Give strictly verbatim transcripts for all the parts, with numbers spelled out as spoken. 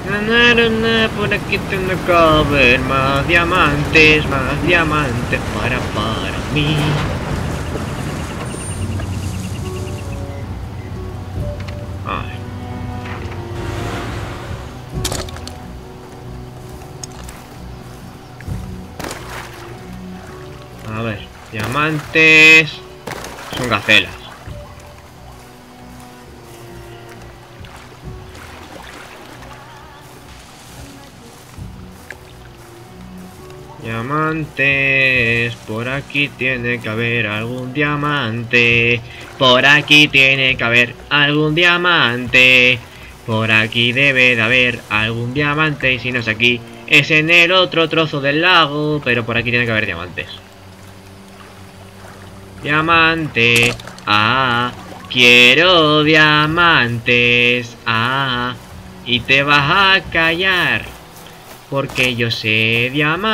Na, na, na, na, por aquí tengo que haber más diamantes, más diamantes para, para mí. Ay. A ver, diamantes son gacelas. Diamantes, por aquí tiene que haber algún diamante. Por aquí tiene que haber algún diamante. Por aquí debe de haber algún diamante. Y si no es aquí, es en el otro trozo del lago. Pero por aquí tiene que haber diamantes. Diamante, ah, quiero diamantes, ah, y te vas a callar. Porque yo sé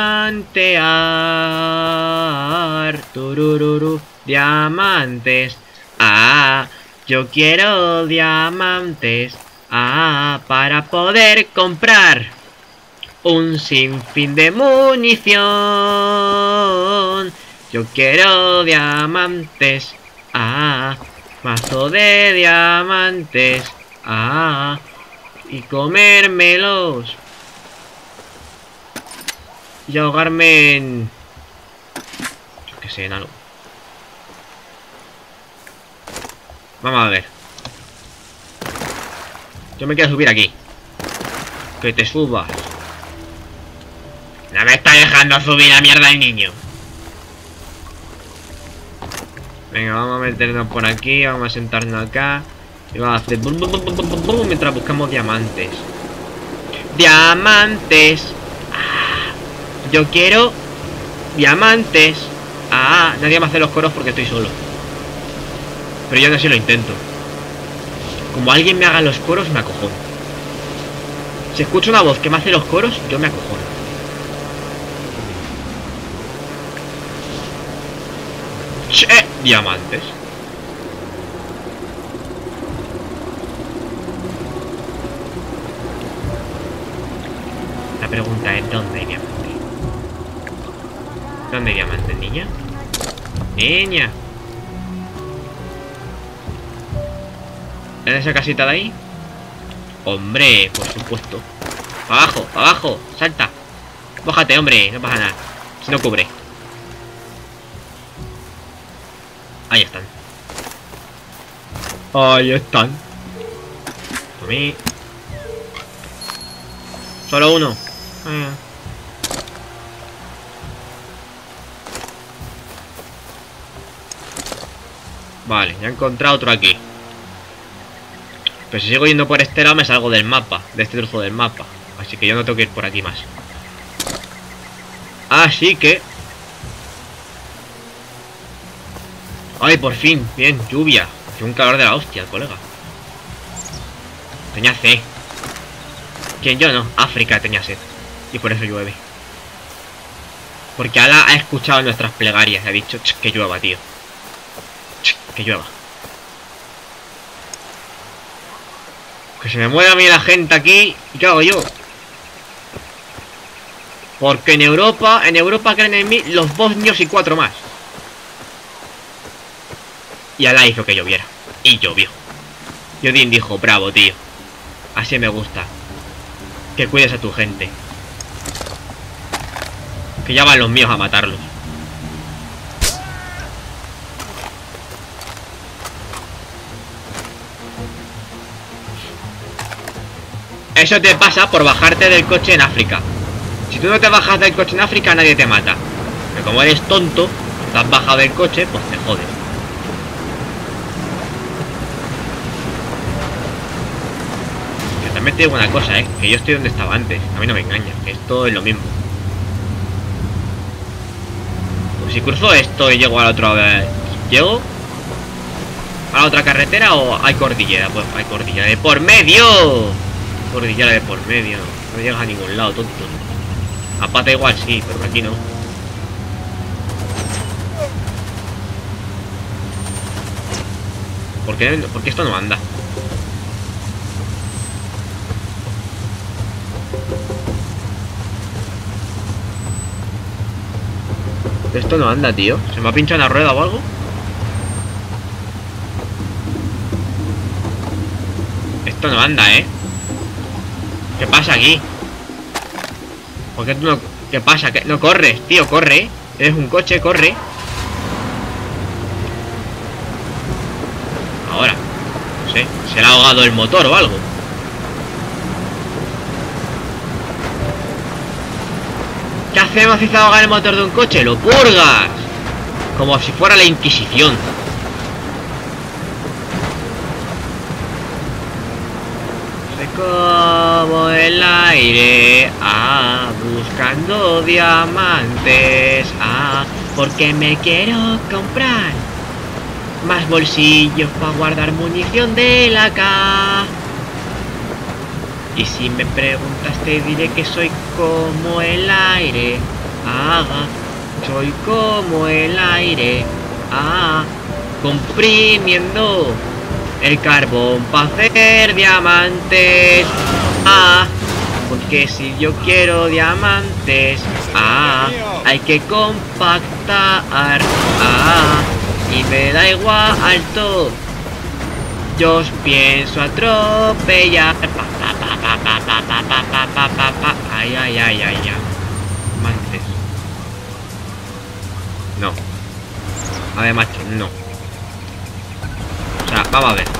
diamantear. Turururu. Diamantes. Ah, yo quiero diamantes. Ah, para poder comprar un sinfín de munición. Yo quiero diamantes. Ah, mazo de diamantes. Ah, y comérmelos. Y ahogarme en... yo qué sé, en algo. Vamos a ver. Yo me quiero subir aquí. Que te subas. No me está dejando subir la mierda el niño. Venga, vamos a meternos por aquí. Vamos a sentarnos acá. Y vamos a hacer... bum, bum, bum, bum, bum, bum, mientras buscamos diamantes. ¡Diamantes! Yo quiero diamantes. Ah, nadie me hace los coros porque estoy solo. Pero yo no sé, lo intento. Como alguien me haga los coros, me acojono. Si escucho una voz que me hace los coros, yo me acojono. ¡Che! Diamantes. La pregunta es, ¿dónde hay diamantes? ¿Dónde hay diamantes, niña? Niña. ¿En esa casita de ahí? Hombre, por supuesto. Abajo, abajo, salta. Bájate, hombre, no pasa nada. Si no cubre. Ahí están. Ahí están. A mí. Solo uno. Ah. Vale, ya he encontrado otro aquí. Pero si sigo yendo por este lado me salgo del mapa. De este trozo del mapa. Así que yo no tengo que ir por aquí más. Así que... ay, por fin, bien, lluvia. Hace un calor de la hostia, colega. Tenía sed. ¿Quién? Yo no, África tenía sed. Y por eso llueve. Porque Alá ha escuchado nuestras plegarias y ha dicho que llueva, tío. Que llueva. Que se me mueva a mí la gente aquí. ¿Y qué hago yo? Porque en Europa, en Europa creen en mí los bosnios y cuatro más. Y Alá hizo que lloviera. Y llovió. Y Odín dijo, bravo, tío. Así me gusta. Que cuides a tu gente. Que ya van los míos a matarlos. Eso te pasa por bajarte del coche en África. Si tú no te bajas del coche en África, nadie te mata. Pero como eres tonto, te has bajado del coche, pues te jodes. Que también te digo una cosa, eh. Que yo estoy donde estaba antes. A mí no me engañas, que esto es lo mismo. Pues si cruzo esto y llego a la otra vez, ¿llego a la otra carretera o hay cordillera? Pues hay cordillera de por medio. Cordillera de por medio. No llegas a ningún lado, tonto. A pata igual sí, pero aquí no. ¿Por qué, ¿Por qué esto no anda? Esto no anda, tío. ¿Se me ha pinchado una rueda o algo? Esto no anda, ¿eh? ¿Qué pasa aquí? ¿Por qué tú no...? ¿Qué pasa? ¿Qué? No corres, tío, corre. Eres un coche, corre. Ahora. No sé, se le ha ahogado el motor o algo. ¿Qué hacemos si se ahoga el motor de un coche? ¡Lo purgas! Como si fuera la Inquisición. Como el aire, ah, buscando diamantes, ah, porque me quiero comprar más bolsillos para guardar munición de la K. Y si me preguntas te diré que soy como el aire, ah, soy como el aire, ah, comprimiendo el carbón para hacer diamantes, ah, porque si yo quiero diamantes, ah, hay que compactar, ah, y me da igual alto, yo os pienso atropellar, pa, pa, pa, pa, pa, pa, pa, pa, pa, pa, pa. Ay, ay, ay, ay, ay, diamantes. No. A ver, macho, no. O sea, vamos a ver.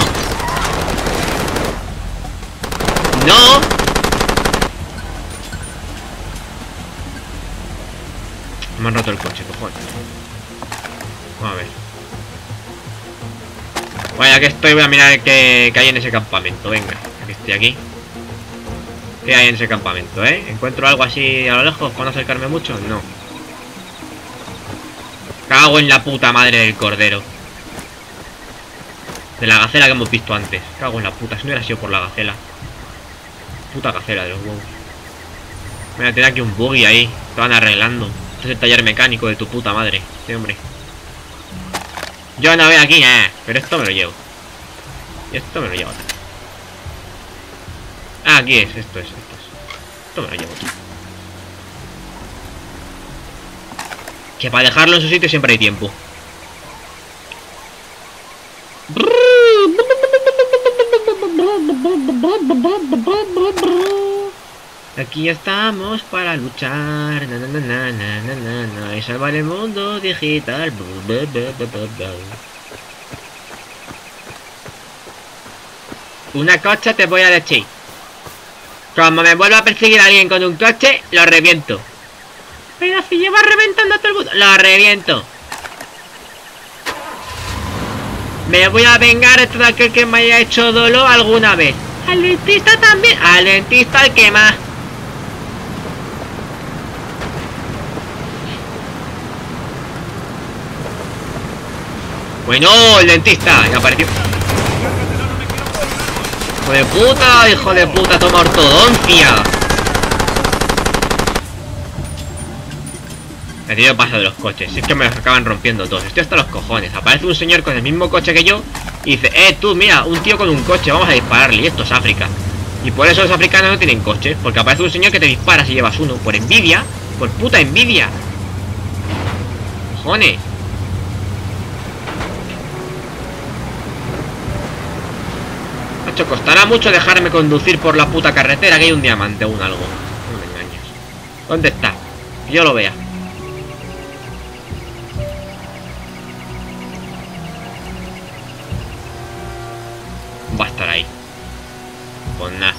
No. ¡No! Me han roto el coche, cojones. Vamos a ver. Bueno, ya que estoy, voy a mirar qué, qué hay en ese campamento. Venga, que estoy aquí. ¿Qué hay en ese campamento, eh? ¿Encuentro algo así a lo lejos? ¿Puedo acercarme mucho? No. Cago en la puta madre del cordero. De la gacela que hemos visto antes. Cago en la puta, si no hubiera sido por la gacela. Puta gacela de los huevos. Mira, tiene aquí un buggy ahí. Te van arreglando. Este es el taller mecánico de tu puta madre. Este hombre. Yo no veo aquí nada. Pero esto me lo llevo. Y esto me lo llevo. Ah, aquí es. Esto es. Esto es. Esto me lo llevo. Que para dejarlo en su sitio siempre hay tiempo. Aquí estamos para luchar, na, na, na, na, na, na, na, y salvar el mundo digital. Una cosa te voy a decir. Como me vuelva a perseguir a alguien con un coche, lo reviento. Pero si lleva reventando a todo el mundo, lo reviento. Me voy a vengar de todo aquel que me haya hecho dolor alguna vez. Al dentista también. Al dentista al que más. Bueno, el dentista. Ya apareció. Hijo de puta, hijo de puta, toma ortodoncia. El tío pasa de los coches. Es que me los acaban rompiendo todos. Estoy hasta los cojones. Aparece un señor con el mismo coche que yo y dice, eh, tú, mira, un tío con un coche, vamos a dispararle. Y esto es África. Y por eso los africanos no tienen coches. Porque aparece un señor que te dispara si llevas uno. Por envidia. Por puta envidia. Cojones. Macho, costará mucho dejarme conducir por la puta carretera, que hay un diamante o un algo. No me engañes. ¿Dónde está? Que yo lo vea. Va a estar ahí. Pues nada.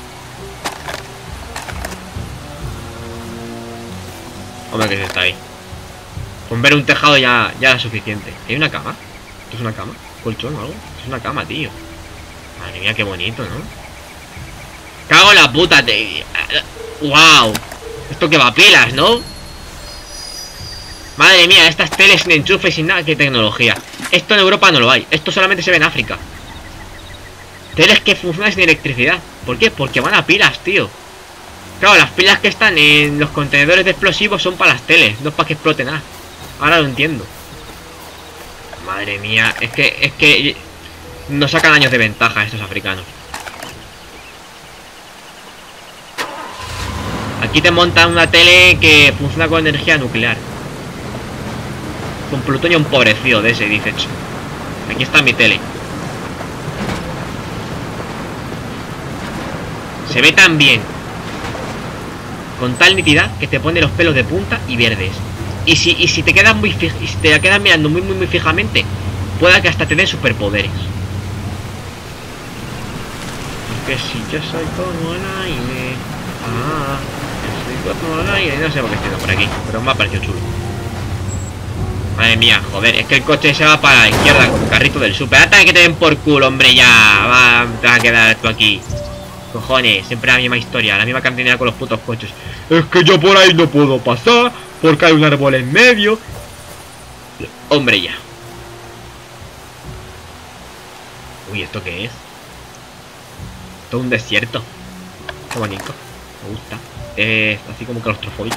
Hombre, que se está ahí. Con ver un tejado ya, ya es suficiente. ¿Hay una cama? ¿Esto es una cama? ¿Colchón o algo? Es una cama, tío. Madre mía, qué bonito, ¿no? Cago en la puta, te... ¡Wow! Esto que va a pilas, ¿no? Madre mía, estas teles sin enchufe y sin nada. ¡Qué tecnología! Esto en Europa no lo hay. Esto solamente se ve en África. Teles que funcionan sin electricidad. ¿Por qué? Porque van a pilas, tío. Claro, las pilas que están en los contenedores de explosivos son para las teles, no para que explote nada. Ahora lo entiendo. Madre mía, es que... Es que... nos sacan años de ventaja estos africanos. Aquí te montan una tele que funciona con energía nuclear. Con plutonio empobrecido de ese, dice. Aquí está mi tele. Se ve tan bien, con tal nitidad, que te pone los pelos de punta y verdes. Y si, y si te quedas muy fij y si te quedas mirando muy muy muy fijamente, pueda que hasta te den superpoderes. Porque si yo soy como el aire. Ah, yo soy como el aire. No sé por qué estoy por aquí, pero me ha parecido chulo. Madre mía, joder, es que el coche se va para la izquierda con el carrito del super. Hasta que te den por culo, hombre, ya. Va, te vas a quedar tú aquí. Cojones, siempre la misma historia, la misma cantinera con los putos coches. Es que yo por ahí no puedo pasar porque hay un árbol en medio. Hombre, ya. Uy, ¿esto qué es? Todo un desierto. Qué bonito, me gusta. Es así como claustrofóbico.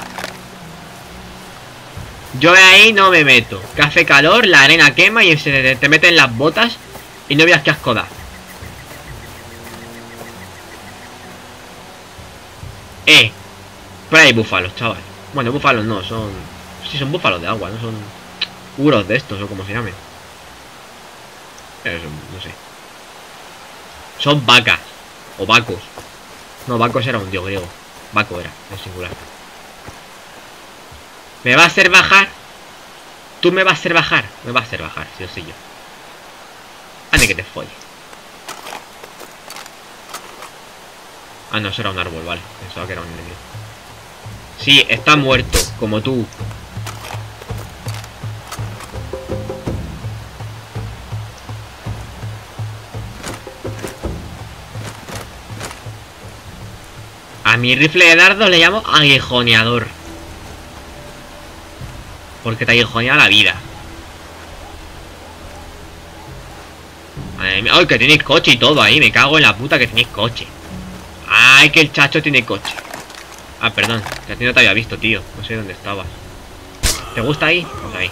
Yo de ahí no me meto. Que hace calor, la arena quema y se te, te meten las botas y no veas qué asco da. Eh, pero hay búfalos, chaval. Bueno, búfalos no, son... Sí, son búfalos de agua, no son... Uros de estos, o como se llamen. Pero son, no sé. Son vacas. O vacos. No, vacos era un dios griego. Vaco era, en singular. ¿Me va a hacer bajar? ¿Tú me vas a hacer bajar? Me va a hacer bajar, sí o sí yo. Ande que te folle. Ah, no, eso era un árbol, vale. Pensaba que era un enemigo. Sí, está muerto, como tú. A mi rifle de dardo le llamo aguijoneador. Porque te aguijonea la vida. Madre mía. ¡Ay, que tenéis coche y todo ahí! Me cago en la puta que tenéis coche. ¡Ay, que el chacho tiene coche! Ah, perdón, que a ti no te había visto, tío. No sé dónde estabas. ¿Te gusta ahí? Pues ahí.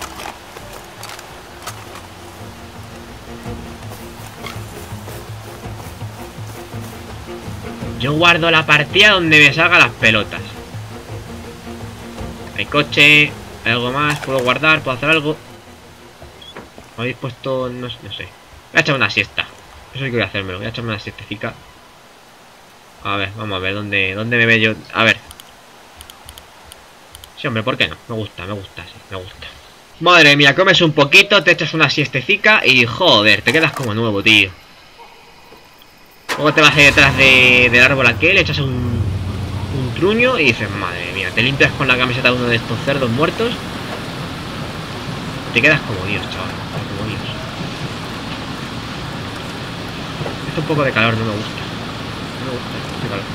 Yo guardo la partida donde me salgan las pelotas. Hay coche, hay algo más, puedo guardar, puedo hacer algo. ¿Me habéis puesto? No, no sé. Voy a echar una siesta. Eso sí que voy a hacérmelo, voy a echarme una siestecica. A ver, vamos a ver dónde, dónde me veo yo. A ver. Sí, hombre, ¿por qué no? Me gusta, me gusta, sí, me gusta. Madre mía, comes un poquito, te echas una siestecica y joder, te quedas como nuevo, tío. Luego te vas ahí detrás de, del árbol aquel, le echas un, un truño y dices, madre mía, te limpias con la camiseta de uno de estos cerdos muertos. Te quedas como Dios, chaval, como Dios. Esto un poco de calor, no me gusta. No me gusta este calor.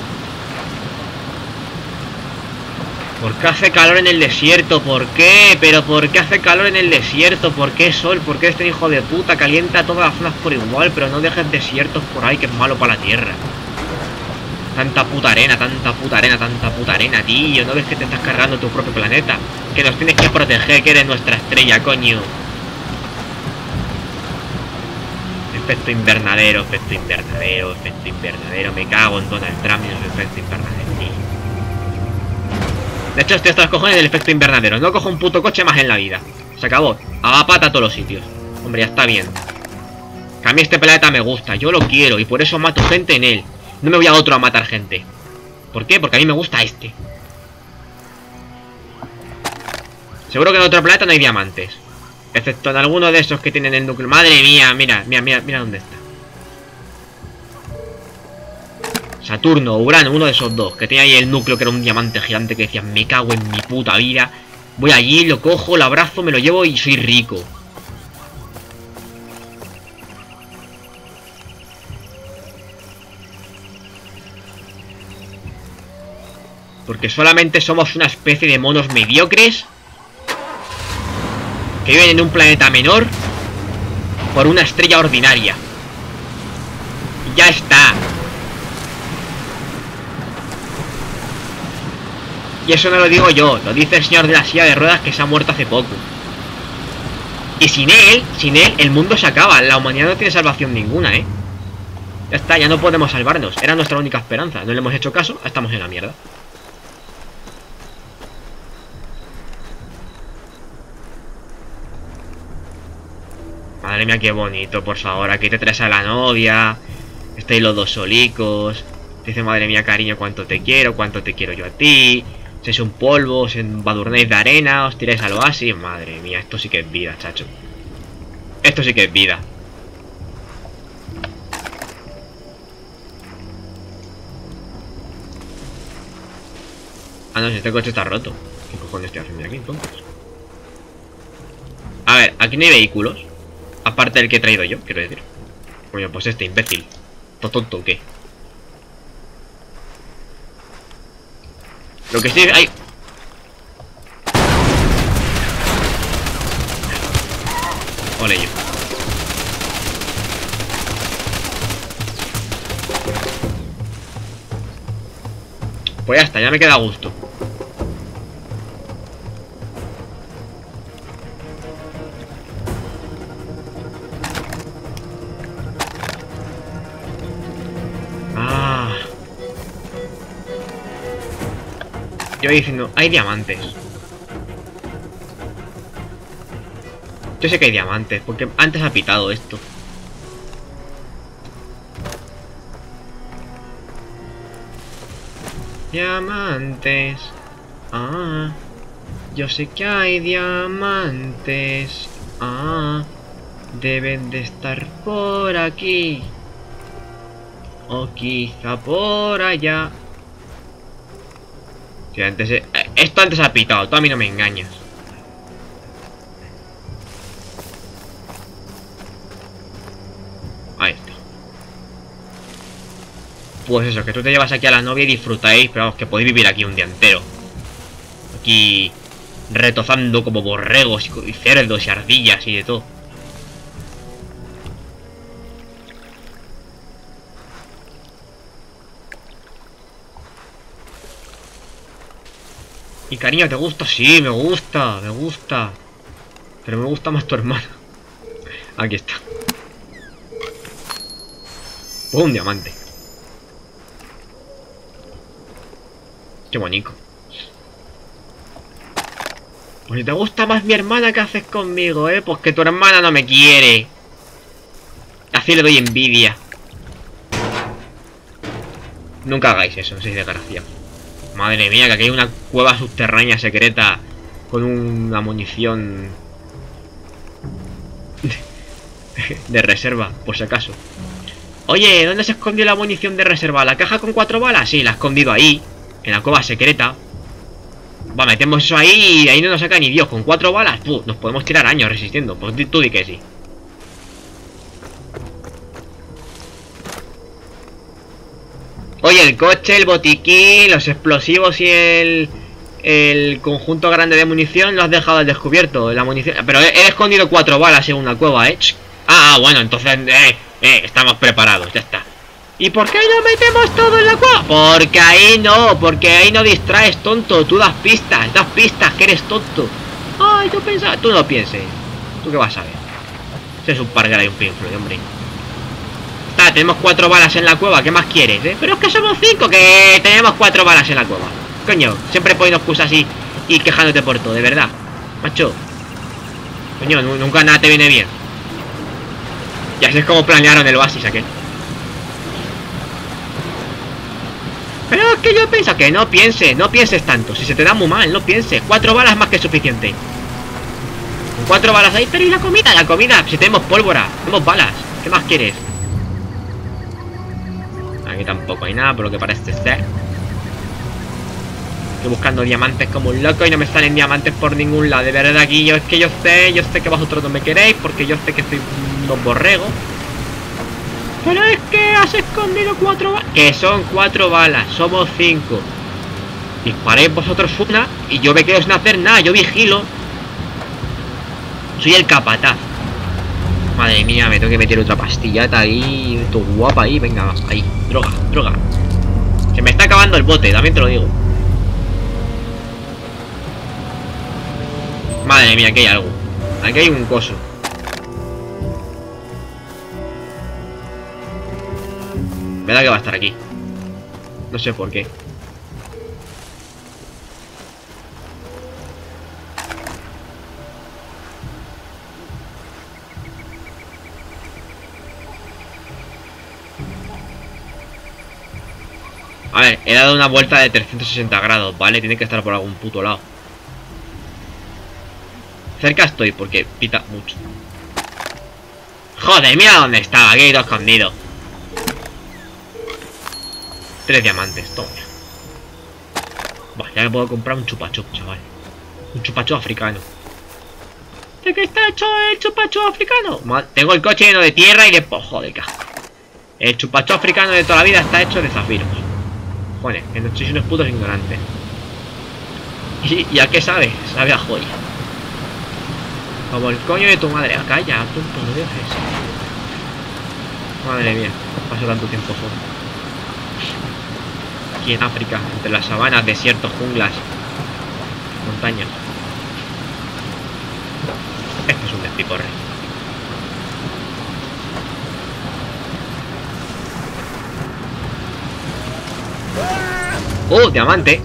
¿Por qué hace calor en el desierto? ¿Por qué? ¿Pero por qué hace calor en el desierto? ¿Por qué sol? ¿Por qué este hijo de puta calienta todas las zonas por igual? Pero no dejes desiertos por ahí, que es malo para la tierra. Tanta puta arena, tanta puta arena, tanta puta arena, tío. ¿No ves que te estás cargando tu propio planeta? Que nos tienes que proteger, que eres nuestra estrella, coño. Efecto invernadero, efecto invernadero, efecto invernadero. Me cago en Donald Trump y su efecto invernadero, tío. De hecho, estoy hasta los cojones del efecto invernadero. No cojo un puto coche más en la vida. Se acabó. A pata a todos los sitios. Hombre, ya está bien. Que a mí este planeta me gusta. Yo lo quiero y por eso mato gente en él. No me voy a otro a matar gente. ¿Por qué? Porque a mí me gusta este. Seguro que en otro planeta no hay diamantes. Excepto en alguno de esos que tienen el núcleo. Madre mía, mira, mira, mira, mira dónde está. Saturno, Urano, uno de esos dos. Que tenía ahí el núcleo que era un diamante gigante que decía, me cago en mi puta vida. Voy allí, lo cojo, lo abrazo, me lo llevo y soy rico. Porque solamente somos una especie de monos mediocres que viven en un planeta menor por una estrella ordinaria. Y ya está. Y eso no lo digo yo, lo dice el señor de la silla de ruedas que se ha muerto hace poco. Y sin él, sin él, el mundo se acaba. La humanidad no tiene salvación ninguna, ¿eh? Ya está, ya no podemos salvarnos. Era nuestra única esperanza. No le hemos hecho caso, estamos en la mierda. Madre mía, qué bonito, por favor. Aquí te traes a la novia. Estáis los dos solicos. Te dice, madre mía, cariño, cuánto te quiero, cuánto te quiero yo a ti. Sois un polvo, os embadurnéis de arena, os tiráis al oasis. Madre mía, esto sí que es vida, chacho. Esto sí que es vida. Ah, no, si este coche está roto. ¿Qué cojones estoy haciendo aquí entonces? A ver, aquí no hay vehículos. Aparte del que he traído yo, quiero decir. Coño, pues este imbécil. ¿Todo tonto o qué? Lo que sí hay... Ole yo. Pues ya está, ya me queda a gusto. Ah. Yo voy diciendo, hay diamantes. Yo sé que hay diamantes, porque antes ha pitado esto. Diamantes. Ah. Yo sé que hay diamantes. Ah. Deben de estar por aquí. O quizá por allá. Sí, antes... Eh, esto antes ha pitado. Tú a mí no me engañas. Ahí está. Pues eso, que tú te llevas aquí a la novia y disfrutáis. Pero vamos, que podéis vivir aquí un día entero. Aquí... retozando como borregos y cerdos y ardillas y de todo. Y cariño, ¿te gusta? Sí, me gusta, me gusta. Pero me gusta más tu hermano. Aquí está. Oh, un diamante. Qué bonito. Pues si te gusta más mi hermana, ¿qué haces conmigo, eh? Pues que tu hermana no me quiere. Así le doy envidia. Nunca hagáis eso, no seáis desgraciados. Madre mía, que aquí hay una cueva subterránea secreta con una munición de reserva, por si acaso. Oye, ¿dónde se escondió la munición de reserva? ¿La caja con cuatro balas? Sí, la he escondido ahí, en la cueva secreta. Va, metemos eso ahí y ahí no nos saca ni Dios. Con cuatro balas, puh, nos podemos tirar años resistiendo. Pues tú di que sí. Oye, el coche, el botiquín, los explosivos y el... el conjunto grande de munición lo has dejado al descubierto. La munición... Pero he, he escondido cuatro balas en una cueva, ¿eh? Ah, bueno, entonces... Eh, eh, estamos preparados, ya está. ¿Y por qué no metemos todo en la cueva? Porque ahí no, porque ahí no distraes, tonto. Tú das pistas, das pistas, que eres tonto. Ay, yo pensaba... Tú no pienses. ¿Tú qué vas a ver? Ese es un parguera y un pinfluy, hombre. Está, tenemos cuatro balas en la cueva, ¿qué más quieres, eh? Pero es que somos cinco, que tenemos cuatro balas en la cueva. Coño, siempre poniendo excusas y, y quejándote por todo, de verdad. Macho. Coño, nunca nada te viene bien. Y así es como planearon el oasis aquel. Pero es que yo pienso que no pienses, no pienses tanto. Si se te da muy mal, no pienses. Cuatro balas más que suficiente. Con cuatro balas ahí, pero ¿y la comida? La comida, si tenemos pólvora, tenemos balas. ¿Qué más quieres? Aquí tampoco hay nada por lo que parece ser. Estoy buscando diamantes como un loco y no me salen diamantes por ningún lado. De verdad, aquí yo es que yo sé, yo sé que vosotros no me queréis porque yo sé que soy unos borregos. Pero es que has escondido cuatro balas. Que son cuatro balas, somos cinco. Disparéis vosotros una y yo me quedo sin hacer nada, yo vigilo. Soy el capataz. Madre mía, me tengo que meter otra pastillata ahí. Todo guapa ahí, venga, ahí. Droga, droga. Se me está acabando el bote, también te lo digo. Madre mía, aquí hay algo. Aquí hay un coso. Me da que va a estar aquí. No sé por qué. A ver, he dado una vuelta de trescientos sesenta grados, ¿vale? Tiene que estar por algún puto lado. Cerca estoy porque pita mucho. Joder, mira dónde estaba, aquí he ido escondido. Tres diamantes, toma. Buah, ya me puedo comprar un chupachup, chaval. Un chupachup africano. ¿De qué está hecho el chupachup africano? Tengo el coche lleno de tierra y de pojo de casco. El chupachup africano de toda la vida está hecho de zafiros. Joder, que no sois unos putos ignorantes. ¿Y, ¿Y a qué sabe? Sabe a joya. Como el coño de tu madre. Acá ya, tonto, no digas eso. Madre mía, paso tanto tiempo solo. Aquí en África, entre las sabanas, desiertos, junglas, montañas. Esto es un despiporre. ¡Oh, diamante!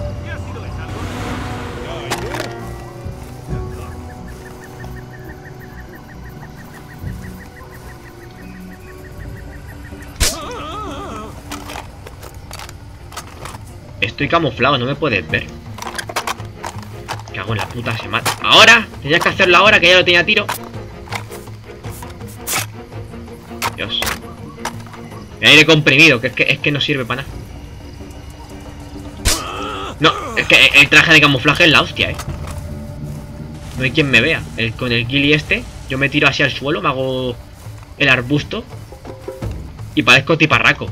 Estoy camuflado, no me puedes ver. ¿Qué hago en la puta semana? ¿Ahora? Tenías que hacerlo ahora, que ya lo tenía a tiro. Dios. El aire comprimido, que es que, es que no sirve para nada. No, es que el traje de camuflaje es la hostia, eh. No hay quien me vea. El, con el ghillie este, yo me tiro hacia el suelo, me hago el arbusto y parezco tiparraco.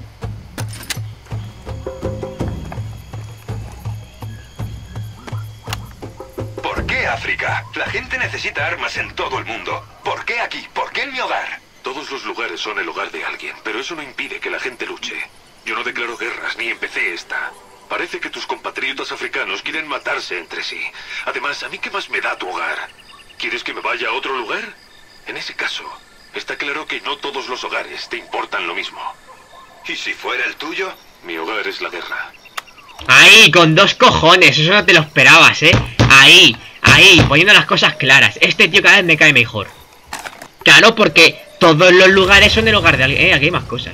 ¿Por qué África? La gente necesita armas en todo el mundo. ¿Por qué aquí? ¿Por qué en mi hogar? Todos los lugares son el hogar de alguien, pero eso no impide que la gente luche. Yo no declaro guerras ni empecé esta. Parece que tus compatriotas africanos quieren matarse entre sí. Además, ¿a mí qué más me da tu hogar? ¿Quieres que me vaya a otro lugar? En ese caso, está claro que no todos los hogares te importan lo mismo. ¿Y si fuera el tuyo? Mi hogar es la guerra. Ahí, con dos cojones, eso no te lo esperabas, eh. Ahí, ahí, poniendo las cosas claras. Este tío cada vez me cae mejor. Claro, porque todos los lugares son el hogar de alguien. Eh, aquí hay más cosas.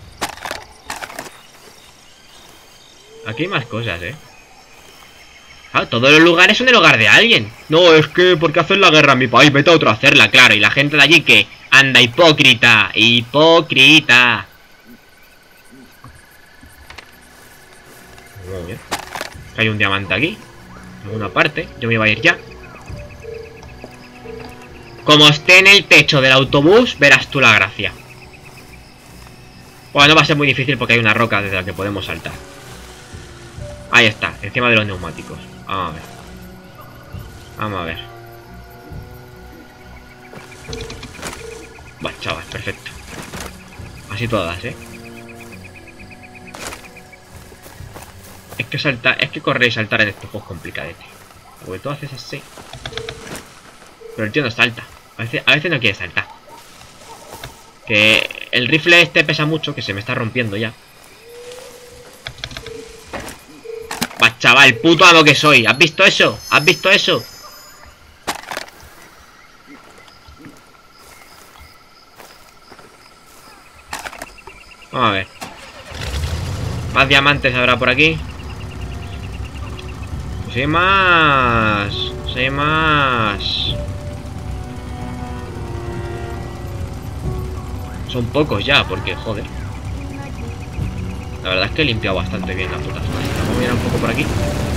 Aquí hay más cosas, eh. Ah, todos los lugares son el hogar de alguien. No, es que, ¿por qué hacen la guerra en mi país? Vete a otro a hacerla, claro. Y la gente de allí que anda hipócrita, hipócrita. Muy bien. Hay un diamante aquí, en alguna parte. Yo me iba a ir ya. Como esté en el techo del autobús, verás tú la gracia. Bueno, no va a ser muy difícil porque hay una roca desde la que podemos saltar. Ahí está, encima de los neumáticos. Vamos a ver. Vamos a ver. Bueno, chaval, perfecto. Así todas, eh. Es que saltar, es que correr y saltar en estos juegos complicadete. Porque tú haces así. Pero el tío no salta. A veces, a veces no quiere saltar. Que el rifle este pesa mucho, que se me está rompiendo ya. Va, chaval, puto amo que soy. ¿Has visto eso? ¿Has visto eso? Vamos a ver. Más diamantes habrá por aquí. Pues hay más. Pues hay más. Son pocos ya, porque joder. La verdad es que he limpiado bastante bien la puta zona. Vamos a mirar un poco por aquí.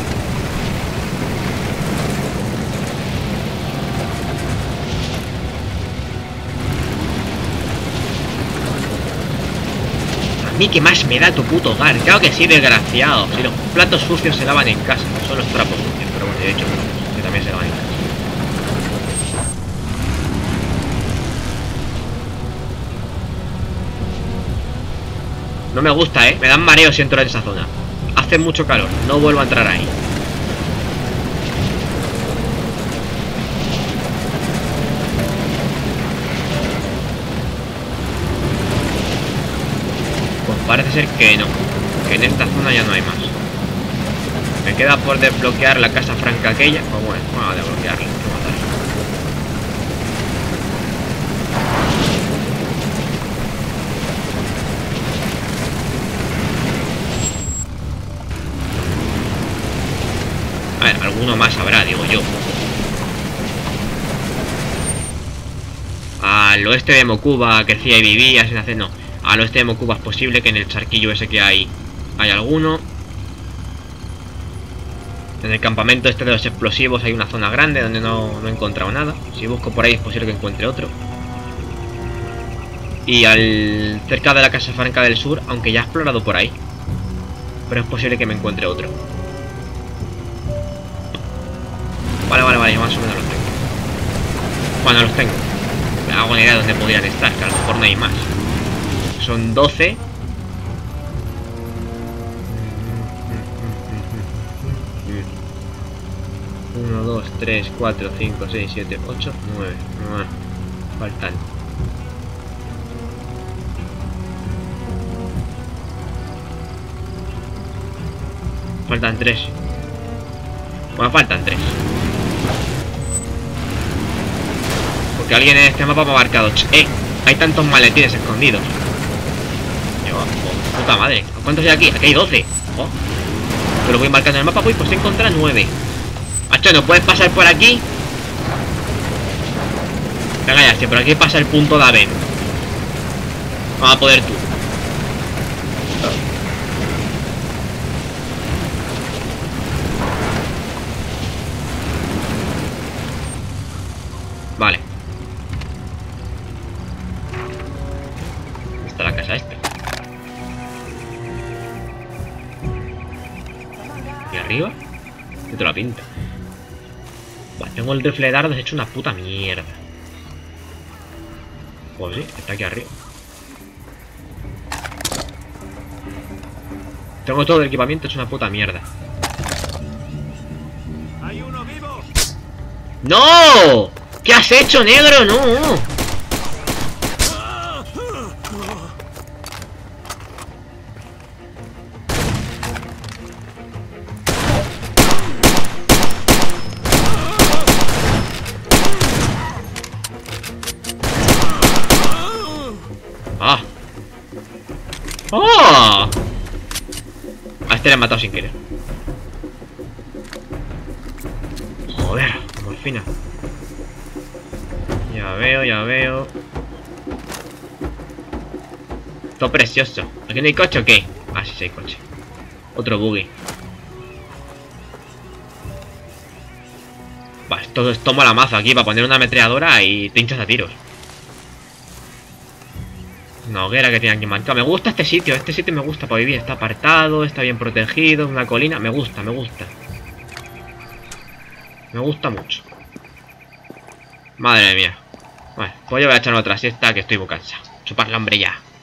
A mí que más me da tu puto hogar. Claro que sí, desgraciado. Si los platos sucios se lavan en casa, no son los trapos sucios. Pero bueno, yo he dicho que también se lavan en casa. No me gusta, eh. Me dan mareos si entro en esa zona. Hace mucho calor. No vuelvo a entrar ahí. Pues parece ser que no. Que en esta zona ya no hay más. Me queda por desbloquear la casa franca aquella. Pues bueno, vamos a desbloquearla. alguno más habrá, digo yo. Al oeste de Mokuba crecía y vivía sin hacer... No, al oeste de Mokuba es posible que en el charquillo ese que hay hay alguno. En el campamento este de los explosivos hay una zona grande donde no, no he encontrado nada. Si busco por ahí es posible que encuentre otro. Y al cerca de la Casa Franca del Sur, aunque ya he explorado por ahí, pero es posible que me encuentre otro. Vale, vale, vale, más o menos los tengo. Bueno, los tengo. Me hago una idea de dónde podrían estar, que a lo mejor no hay más. Son doce. uno, dos, tres, cuatro, cinco, seis, siete, ocho, nueve. Faltan. Faltan tres. Bueno, faltan tres. Porque alguien en este mapa me ha marcado. ¡Eh! Hay tantos maletines escondidos. Yo, oh, puta madre. ¿Cuántos hay aquí? Aquí hay doce. Oh. Yo lo voy marcando en el mapa. Uy, pues se encuentra nueve. Macho, ¿no puedes pasar por aquí? Venga ya, si por aquí pasa el punto de Aven. Vamos a poder tú. Vale. ¿Dónde está la casa esta? ¿Y arriba? ¿Qué te la pinta? Vale, tengo el rifle de dardos hecho una puta mierda. Pues sí, está aquí arriba. Tengo todo el equipamiento hecho una puta mierda. ¡Hay uno vivo! ¡No! ¿Qué has hecho, negro? ¡No! ¡Ah! ¡Oh! A este le he matado sin querer. Joder, morfina. Ya veo, ya veo. Todo precioso. ¿Aquí no hay coche o qué? Ah, sí, sí hay coche. Otro buggy. Va, esto es toma la mazo aquí para poner una ametralladora y te hinchas a tiros. Una hoguera que tiene aquí marcada. Me gusta este sitio, este sitio me gusta para vivir. Está apartado, está bien protegido, una colina. Me gusta, me gusta. Me gusta mucho. Madre mía. Bueno, pues yo voy a echarme otra siesta que estoy muy cansado. Chupar la hambre ya.